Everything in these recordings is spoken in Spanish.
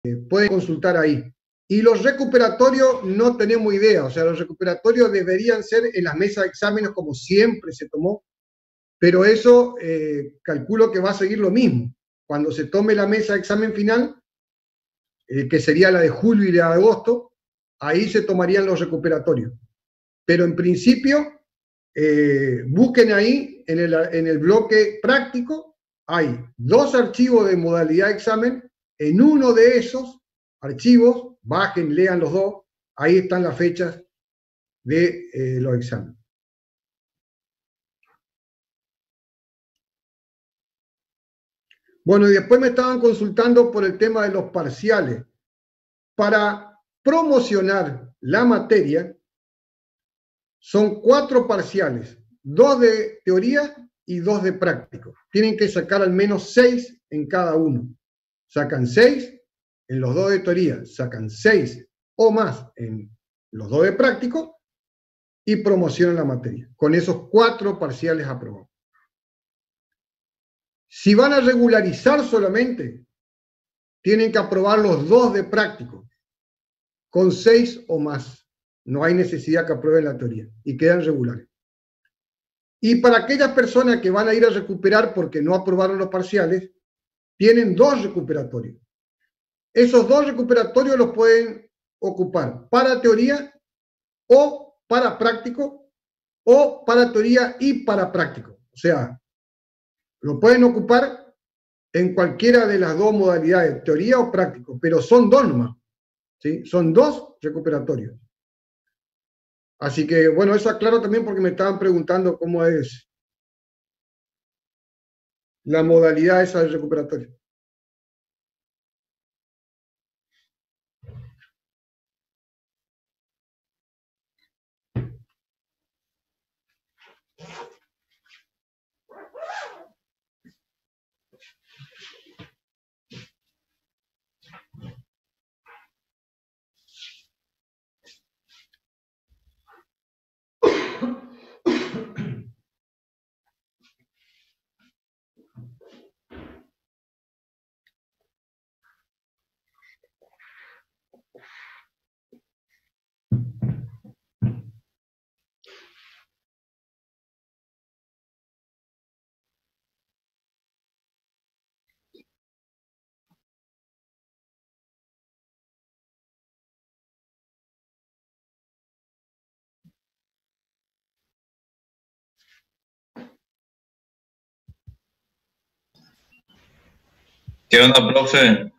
pueden consultar ahí. Y los recuperatorios no tenemos idea, o sea, los recuperatorios deberían ser en las mesas de exámenes como siempre se tomó, pero eso calculo que va a seguir lo mismo. Cuando se tome la mesa de examen final, que sería la de julio y la de agosto, ahí se tomarían los recuperatorios. Pero en principio, busquen ahí en el bloque práctico, hay 2 archivos de modalidad de examen. En uno de esos archivos, bajen, lean los 2, ahí están las fechas de los exámenes. Bueno, y después me estaban consultando por el tema de los parciales. Para promocionar la materia, son 4 parciales, 2 de teoría y 2 de práctico. Tienen que sacar al menos 6 en cada uno. Sacan 6 en los 2 de teoría, sacan 6 o más en los 2 de práctico y promocionan la materia. Con esos 4 parciales aprobados. Si van a regularizar solamente, tienen que aprobar los 2 de práctico, con 6 o más. No hay necesidad que aprueben la teoría y quedan regulares. Y para aquellas personas que van a ir a recuperar porque no aprobaron los parciales, tienen 2 recuperatorios. Esos 2 recuperatorios los pueden ocupar para teoría o para práctico o para teoría y para práctico. O sea, lo pueden ocupar en cualquiera de las 2 modalidades, teoría o práctico, pero son 2 nomás. ¿Sí? Son 2 recuperatorios. Así que, bueno, eso aclaro también porque me estaban preguntando cómo es la modalidad esa del recuperatorio. ¿Qué onda, profe?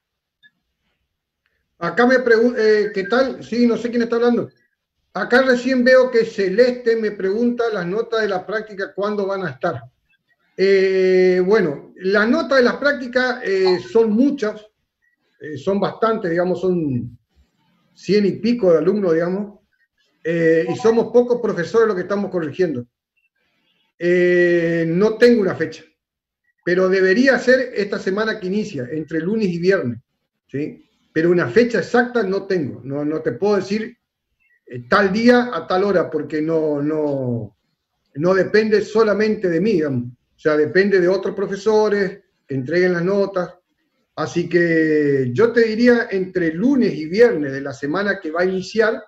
Acá me pregunta, ¿qué tal? Sí, no sé quién está hablando. Acá recién veo que Celeste me pregunta las notas de la práctica, ¿cuándo van a estar? Bueno, las notas de las prácticas son muchas, son bastantes, digamos, son 100 y pico de alumnos, digamos, y somos pocos profesores los que estamos corrigiendo. No tengo una fecha, pero debería ser esta semana que inicia, entre lunes y viernes, ¿sí? Pero una fecha exacta no tengo, no te puedo decir tal día a tal hora, porque no depende solamente de mí, digamos. O sea, depende de otros profesores que entreguen las notas. Así que yo te diría entre lunes y viernes de la semana que va a iniciar,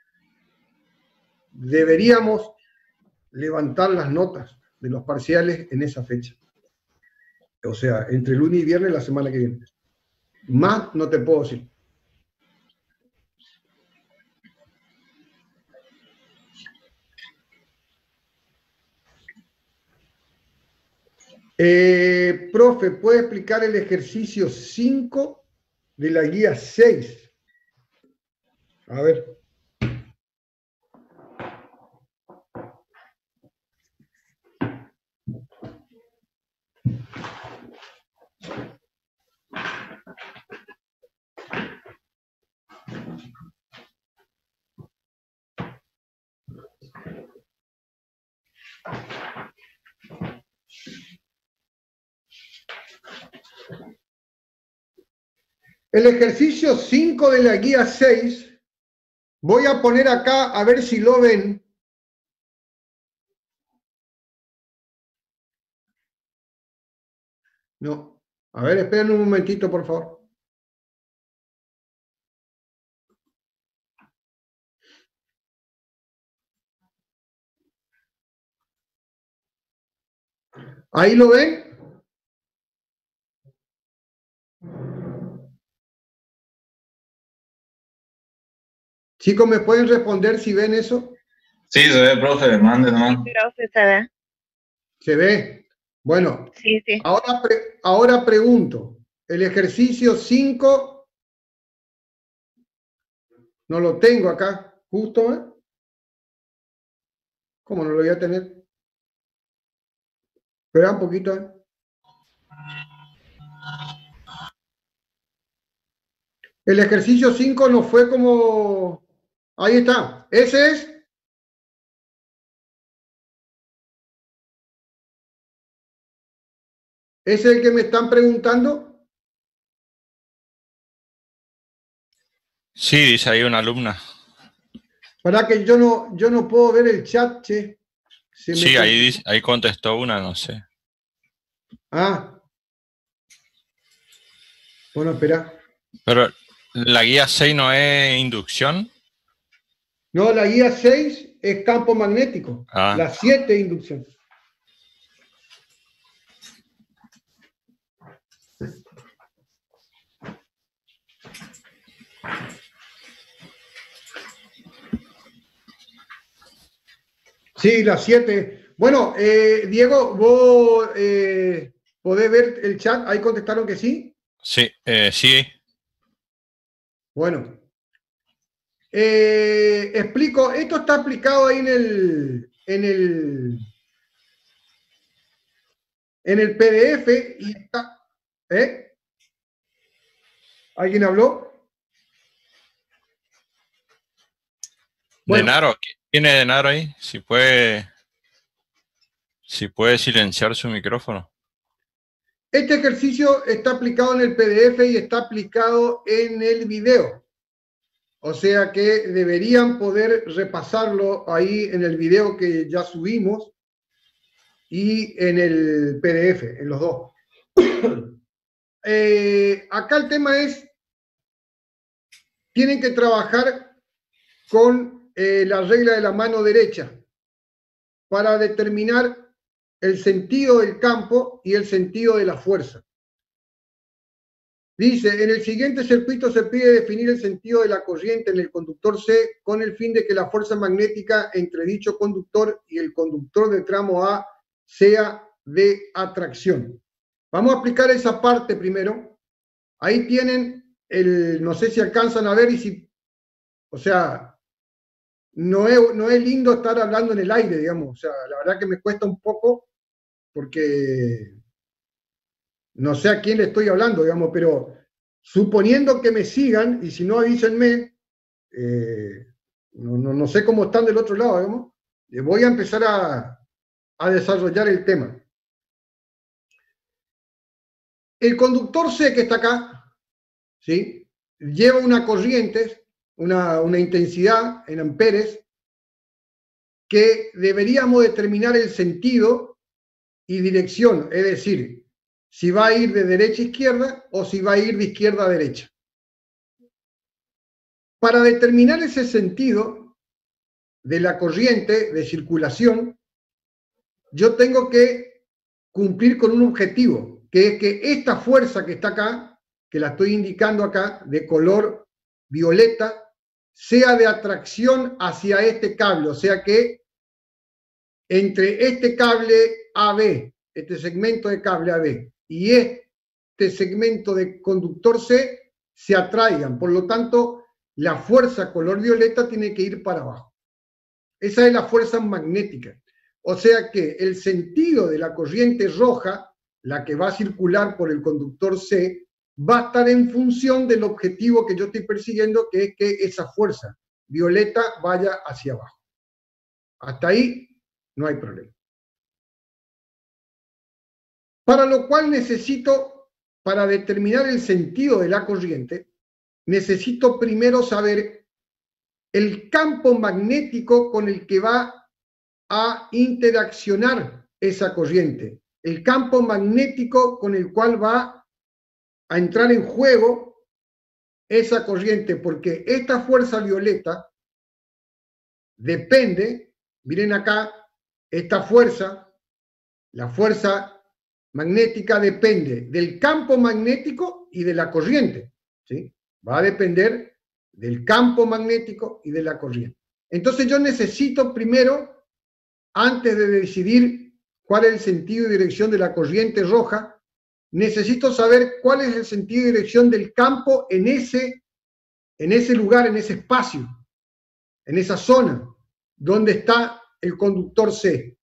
deberíamos levantar las notas de los parciales en esa fecha. O sea, entre lunes y viernes de la semana que viene. Más no te puedo decir. Profe, ¿puede explicar el ejercicio 5 de la guía 6? A ver. El ejercicio 5 de la guía 6, voy a poner acá a ver si lo ven. No. A ver, esperen un momentito, por favor. ¿Ahí lo ven? Chicos, ¿me pueden responder si ven eso? Sí, se ve, profe, mande nomás. Sí, profe, se ve. ¿Se ve? Bueno, Sí, sí. ahora pregunto, el ejercicio 5, no lo tengo acá, justo, ¿eh? ¿Cómo no lo voy a tener? Espera un poquito, ¿eh? El ejercicio 5 no fue como... Ahí está, ese es... ¿Ese es el que me están preguntando? Sí, dice ahí una alumna. Para que yo no puedo ver el chat, che. Sí, ahí contestó una, no sé. Ah. Bueno, espera. Pero la guía 6 no es inducción. No, la guía 6 es campo magnético. Ah. La 7 es inducción. Sí, la 7. Bueno, Diego, vos podés ver el chat. Ahí contestaron que sí. Sí, sí. Bueno. Explico, esto está aplicado ahí en el PDF y está... ¿Alguien habló? Bueno, Denaro, ¿quién es Denaro ahí? Si puede silenciar su micrófono. este ejercicio está aplicado en el PDF y está aplicado en el video. O sea que deberían poder repasarlo ahí en el video que ya subimos y en el PDF, en los dos. Acá el tema es, tienen que trabajar con la regla de la mano derecha para determinar el sentido del campo y el sentido de la fuerza. Dice, en el siguiente circuito se pide definir el sentido de la corriente en el conductor C con el fin de que la fuerza magnética entre dicho conductor y el conductor del tramo A sea de atracción. Vamos a aplicar esa parte primero. Ahí tienen no sé si alcanzan a ver y si, o sea, no es lindo estar hablando en el aire, digamos. O sea, la verdad que me cuesta un poco porque no sé a quién le estoy hablando, digamos, pero suponiendo que me sigan, y si no avísenme, no sé cómo están del otro lado, digamos, voy a empezar a desarrollar el tema. El conductor C que está acá, ¿sí? Lleva una corriente, una intensidad en amperes, que deberíamos determinar el sentido y dirección, es decir, si va a ir de derecha a izquierda o si va a ir de izquierda a derecha. Para determinar ese sentido de la corriente de circulación, yo tengo que cumplir con un objetivo, que es que esta fuerza que está acá, que la estoy indicando acá, de color violeta, sea de atracción hacia este cable, o sea que entre este cable AB, este segmento de cable AB, y este segmento de conductor C, se atraigan. Por lo tanto, la fuerza color violeta tiene que ir para abajo. Esa es la fuerza magnética. O sea que el sentido de la corriente roja, la que va a circular por el conductor C, va a estar en función del objetivo que yo estoy persiguiendo, que es que esa fuerza violeta vaya hacia abajo. Hasta ahí no hay problema. Para lo cual necesito, para determinar el sentido de la corriente, necesito primero saber el campo magnético con el que va a interaccionar esa corriente, el campo magnético con el cual va a entrar en juego esa corriente, porque esta fuerza violeta depende, miren acá, esta fuerza, la fuerza magnética depende del campo magnético y de la corriente, ¿sí? Va a depender del campo magnético y de la corriente. Entonces yo necesito primero, antes de decidir cuál es el sentido y dirección de la corriente roja, necesito saber cuál es el sentido y dirección del campo en ese lugar, en ese espacio, en esa zona donde está el conductor C.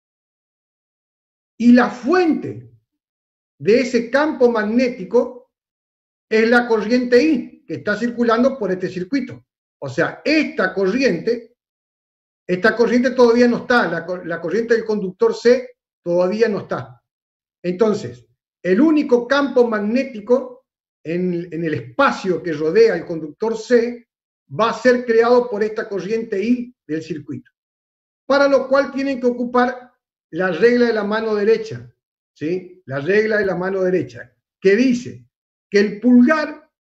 Y la fuente de ese campo magnético es la corriente I, que está circulando por este circuito. O sea, esta corriente todavía no está, la corriente del conductor C todavía no está. Entonces, el único campo magnético en el espacio que rodea el conductor C va a ser creado por esta corriente I del circuito. Para lo cual tienen que ocupar la regla de la mano derecha, ¿sí? La regla de la mano derecha, que dice que el pulgar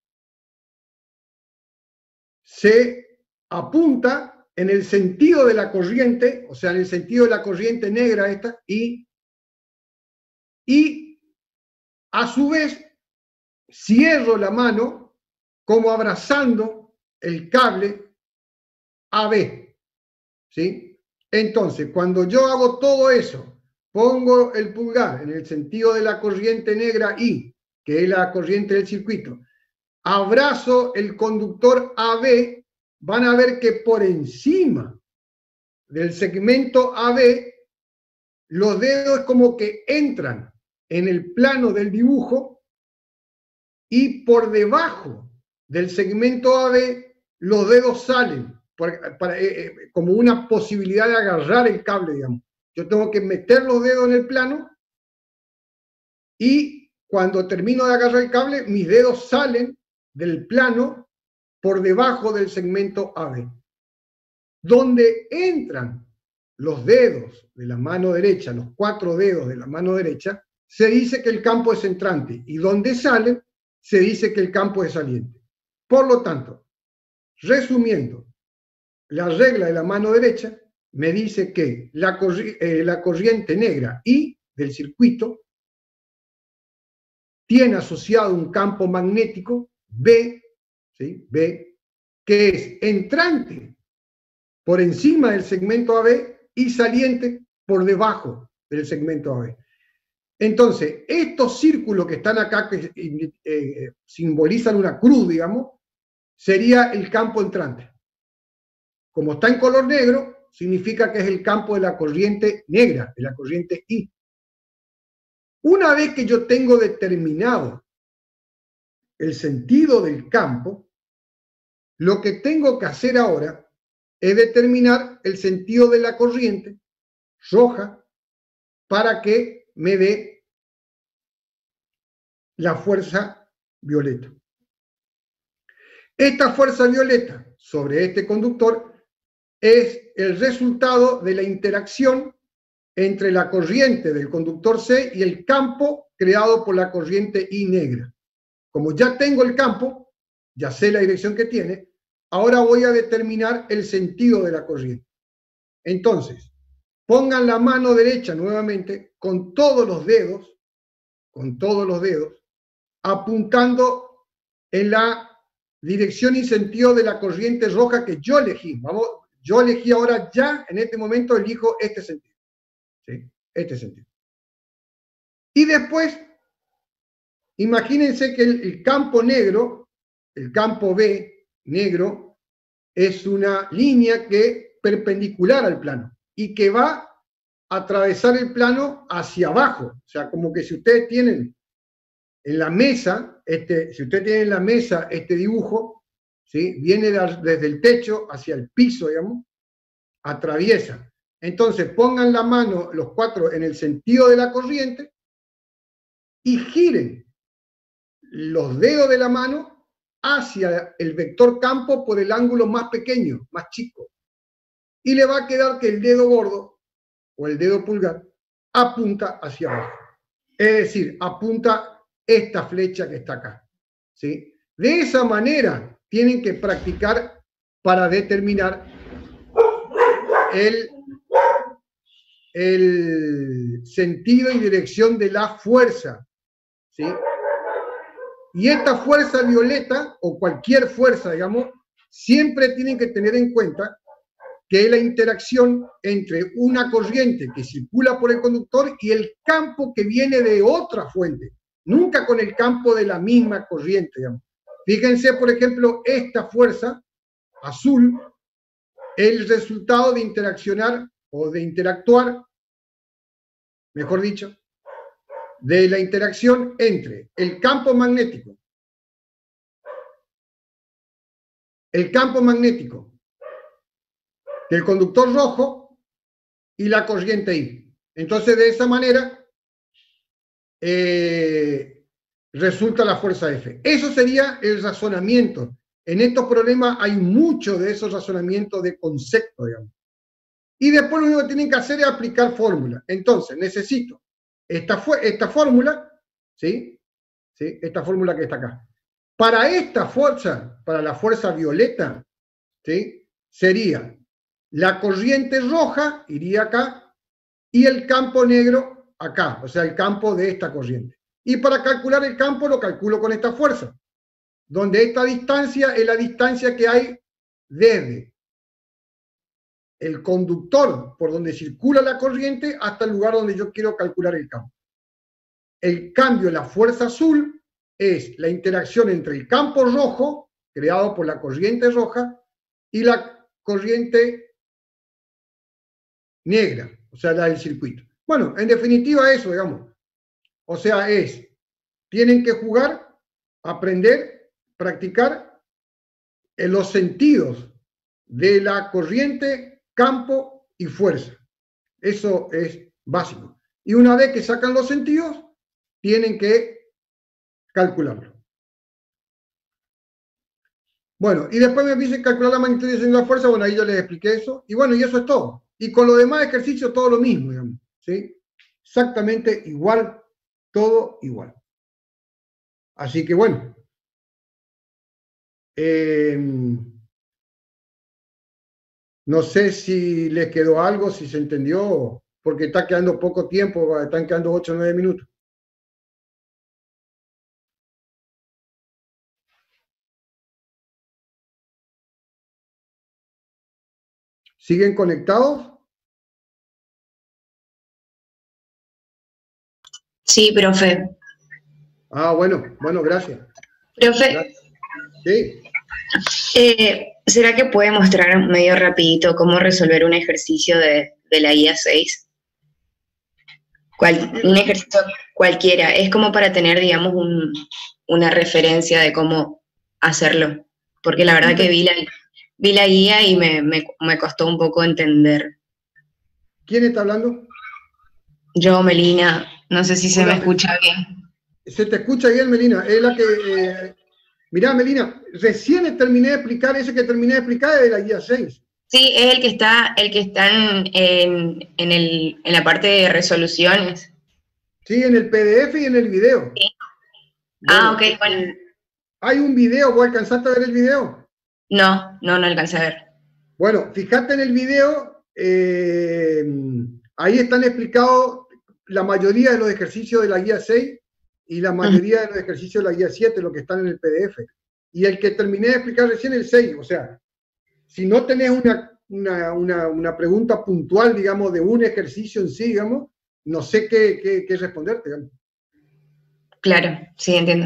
se apunta en el sentido de la corriente, o sea, en el sentido de la corriente negra esta, y a su vez cierro la mano como abrazando el cable AB, ¿sí? Entonces, cuando yo hago todo eso, pongo el pulgar en el sentido de la corriente negra I, que es la corriente del circuito, abrazo el conductor AB, van a ver que por encima del segmento AB, los dedos como que entran en el plano del dibujo y por debajo del segmento AB, los dedos salen como una posibilidad de agarrar el cable, digamos. Yo tengo que meter los dedos en el plano y cuando termino de agarrar el cable, mis dedos salen del plano por debajo del segmento AB. Donde entran los dedos de la mano derecha, los 4 dedos de la mano derecha, se dice que el campo es entrante, y donde salen, se dice que el campo es saliente. Por lo tanto, resumiendo, la regla de la mano derecha me dice que la corriente negra I del circuito tiene asociado un campo magnético B, ¿sí? B, que es entrante por encima del segmento AB y saliente por debajo del segmento AB. Entonces, estos círculos que están acá, que simbolizan una cruz, digamos, sería el campo entrante. Como está en color negro, significa que es el campo de la corriente negra, de la corriente I. Una vez que yo tengo determinado el sentido del campo, lo que tengo que hacer ahora es determinar el sentido de la corriente roja para que me dé la fuerza violeta. Esta fuerza violeta sobre este conductor es el resultado de la interacción entre la corriente del conductor C y el campo creado por la corriente I negra. Como ya tengo el campo, ya sé la dirección que tiene, ahora voy a determinar el sentido de la corriente. Entonces, pongan la mano derecha nuevamente con todos los dedos, apuntando en la dirección y sentido de la corriente roja que yo elegí. Yo elegí ahora ya, en este momento elijo este sentido. ¿Sí? Este sentido. Y después, imagínense que el campo negro, el campo B negro, es una línea que perpendicular al plano y que va a atravesar el plano hacia abajo. O sea, como que si ustedes tienen en la mesa, este dibujo, ¿sí? Viene desde el techo hacia el piso, digamos, atraviesa. Entonces pongan la mano, los 4, en el sentido de la corriente y giren los dedos de la mano hacia el vector campo por el ángulo más pequeño, más chico. Y le va a quedar que el dedo gordo o el dedo pulgar apunta hacia abajo. Es decir, apunta esta flecha que está acá, ¿sí? De esa manera tienen que practicar para determinar el sentido y dirección de la fuerza, ¿sí? Y esta fuerza violeta, o cualquier fuerza, digamos, siempre tienen que tener en cuenta que es la interacción entre una corriente que circula por el conductor y el campo que viene de otra fuente, nunca con el campo de la misma corriente, digamos. Fíjense, por ejemplo, esta fuerza azul, el resultado de interaccionar o de interactuar, mejor dicho, de la interacción entre el campo magnético del conductor rojo y la corriente I. Entonces, de esa manera, resulta la fuerza F. Eso sería el razonamiento. En estos problemas hay mucho de esos razonamientos de concepto, digamos. Y después lo único que tienen que hacer es aplicar fórmula. Entonces, necesito esta fórmula, ¿sí? ¿Sí? Esta fórmula que está acá. Para esta fuerza, para la fuerza violeta, ¿sí? Sería la corriente roja, iría acá, y el campo negro acá, o sea, el campo de esta corriente. Y para calcular el campo lo calculo con esta fuerza, donde esta distancia es la distancia que hay desde el conductor por donde circula la corriente hasta el lugar donde yo quiero calcular el campo. El cambio, la fuerza azul, es la interacción entre el campo rojo, creado por la corriente roja, y la corriente negra, o sea, la del circuito. Bueno, en definitiva eso, digamos. O sea, tienen que jugar, aprender, practicar en los sentidos de la corriente, campo y fuerza. Eso es básico. Y una vez que sacan los sentidos, tienen que calcularlo. Bueno, y después me dicen calcular la magnitud de la fuerza. Bueno, ahí yo les expliqué eso. Y bueno, y eso es todo. Y con los demás ejercicios todo lo mismo, digamos, ¿sí? Exactamente igual, todo igual. Así que bueno. No sé si les quedó algo, si se entendió, porque está quedando poco tiempo, están quedando 8 o 9 minutos. ¿Siguen conectados? Sí, profe. Ah, bueno, gracias. Profe, gracias. Sí. ¿Será que puede mostrar medio rapidito cómo resolver un ejercicio de la guía 6? Un ejercicio cualquiera. Es como para tener, digamos, una referencia de cómo hacerlo. Porque la verdad que vi la guía y me costó un poco entender. ¿Quién está hablando? Yo, Melina. No sé si se me escucha bien. Se te escucha bien, Melina. Es la que... mirá, Melina, recién terminé de explicar, ese que terminé de explicar es de la guía 6. Sí, es el que está en la parte de resoluciones. Sí, en el PDF y en el video. Sí. Bueno, ok, bueno. ¿Hay un video? ¿Vos alcanzaste a ver el video? No alcancé a ver. Bueno, fíjate en el video, ahí están explicados la mayoría de los ejercicios de la guía 6 y la mayoría de los ejercicios de la guía 7, lo que están en el PDF. Y el que terminé de explicar recién, el 6. O sea, si no tenés una pregunta puntual, digamos, de un ejercicio en sí, digamos, no sé qué responderte, digamos. Claro, sí, entiendo.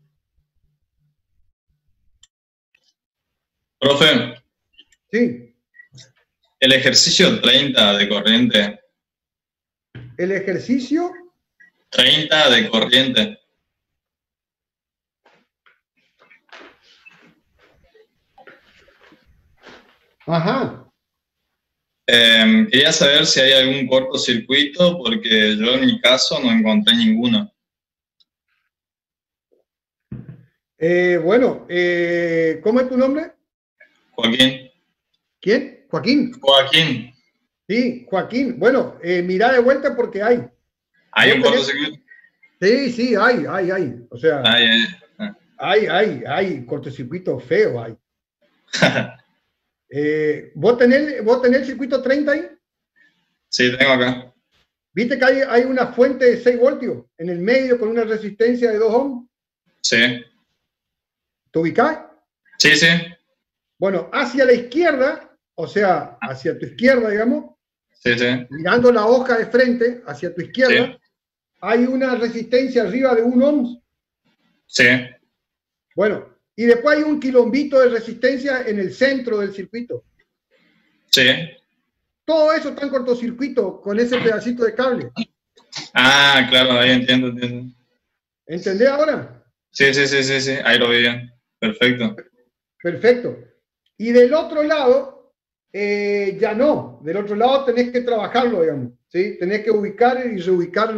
Profe. Sí. El ejercicio 30 de corriente. ¿El ejercicio? 30 de corriente. Ajá. Quería saber si hay algún cortocircuito, porque yo en mi caso no encontré ninguno. Bueno, ¿cómo es tu nombre? Joaquín. ¿Quién? Joaquín. Joaquín. Sí, Joaquín. Bueno, mirá de vuelta porque hay. ¿Hay un cortocircuito? Sí, hay. O sea, hay cortocircuito feo, hay. ¿Vos tenés el circuito 30 ahí? Sí, tengo acá. ¿Viste que hay una fuente de 6 voltios en el medio con una resistencia de 2 ohms? Sí. ¿Te ubicás? Sí, sí. Bueno, hacia la izquierda, o sea, hacia tu izquierda, digamos, Sí, sí. mirando la hoja de frente, hacia tu izquierda, Sí. hay una resistencia arriba de 1 ohms. Sí. Bueno, y después hay un quilombito de resistencia en el centro del circuito. Sí. Todo eso está en cortocircuito con ese pedacito de cable. Ah, claro, ahí entiendo. ¿Entendés ahora? Sí, sí, sí, sí, sí. Ahí lo vi bien. Perfecto. Perfecto. Y del otro lado, ya no. Del otro lado tenés que trabajarlo, digamos. ¿Sí? Tenés que ubicar y reubicar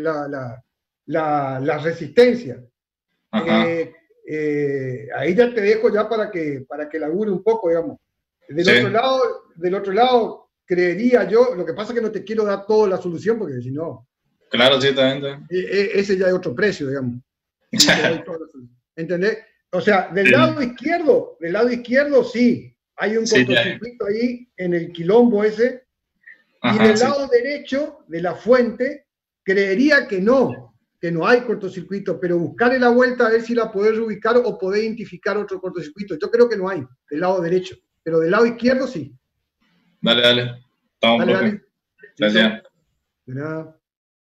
la resistencia. Ajá. Ahí ya te dejo ya para que labure un poco, digamos. Del otro lado, creería yo, lo que pasa es que no te quiero dar toda la solución, porque si no, Claro, sí, también. ese ya es otro precio, digamos. ¿Entendés? O sea, del lado izquierdo sí, hay un cortocircuito ahí en el quilombo ese, y del lado derecho de la fuente, creería que no hay cortocircuito, pero buscarle la vuelta a ver si la podés ubicar o podés identificar otro cortocircuito. Yo creo que no hay, del lado derecho, pero del lado izquierdo sí. Dale, dale. Estamos, Dale. Gracias. De nada.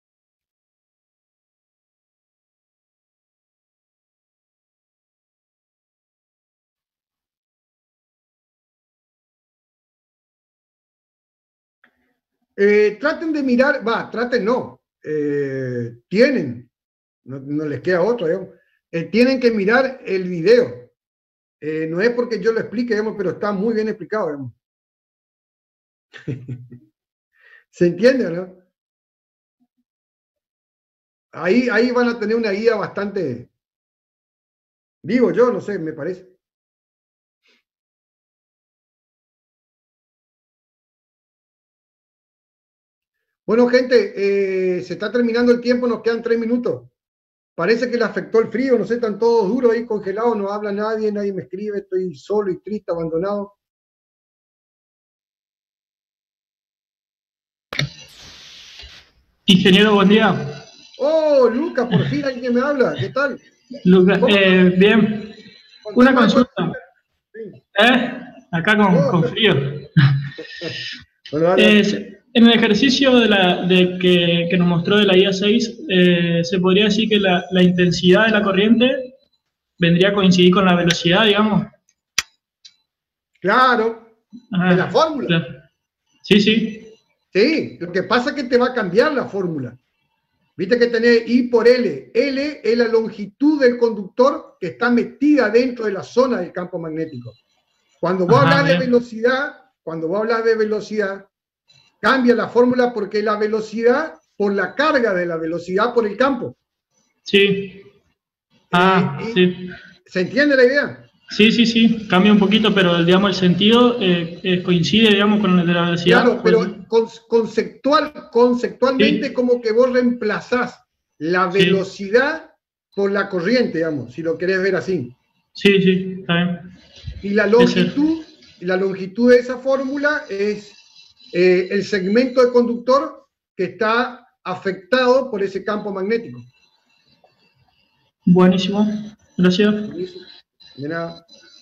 Traten de mirar, traten no, tienen, no les queda otro, digamos, tienen que mirar el video. No es porque yo lo explique, digamos, pero está muy bien explicado, digamos. ¿Se entiende, no? Ahí van a tener una guía bastante, digo yo, no sé, me parece. Bueno, gente, se está terminando el tiempo, nos quedan 3 minutos. Parece que le afectó el frío, no sé, están todos duros ahí congelados, no habla nadie me escribe, estoy solo y triste, abandonado. Ingeniero, buen día. Oh, Lucas, por fin alguien me habla, ¿qué tal? Lucas, bien. Una consulta. Sí. Acá con frío. Bueno, en el ejercicio que nos mostró de la guía 6, se podría decir que la intensidad de la corriente vendría a coincidir con la velocidad, digamos. Claro, en la fórmula. Claro. Sí, sí. Sí, lo que pasa es que te va a cambiar la fórmula. Viste que tenés I por L. L es la longitud del conductor que está metida dentro de la zona del campo magnético. Cuando vos hablas de velocidad, cambia la fórmula porque la velocidad por la carga de la velocidad por el campo. Sí. Sí. ¿Se entiende la idea? Sí, sí, sí, cambia un poquito, pero digamos el sentido coincide, digamos, con el de la velocidad. Claro, pero conceptualmente es como que vos reemplazás la velocidad por la corriente, digamos, si lo querés ver así. Sí, sí, está bien. Y la longitud de esa fórmula es el segmento de conductor que está afectado por ese campo magnético. Buenísimo, gracias. De nada.